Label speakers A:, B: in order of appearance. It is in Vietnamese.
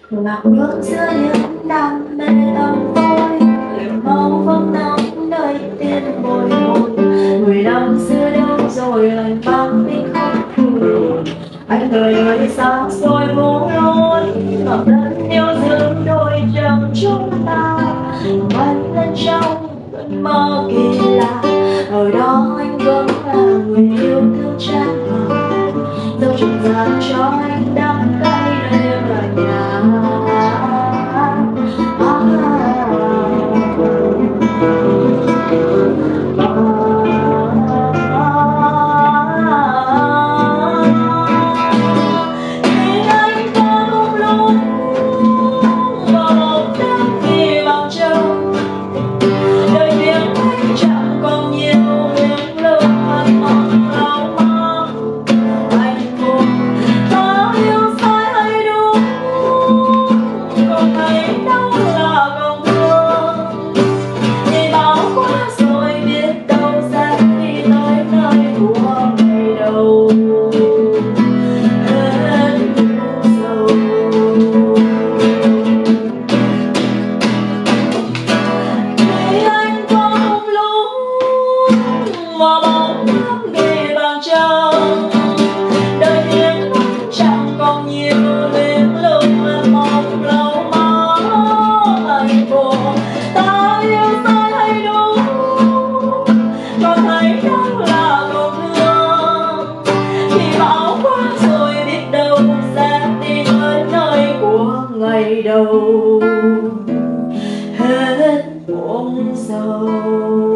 A: lạc bước giữa những đam mê tâm tôi, liệu máu vẫn nóng nơi tiên bồi hồi. 10 năm xưa đâu rồi lành băng đi không buồn. Anh đời đời xa xôi vô lối, ngập đất yêu thương đôi chân chúng ta. Vẫn lên trong cơn mơ kỳ lạ, ở đó anh vẫn là người yêu thương chân hòa. Dẫu trần gian cho anh đắng cay đêm là nhà. Ngày đầu hết ôm sầu.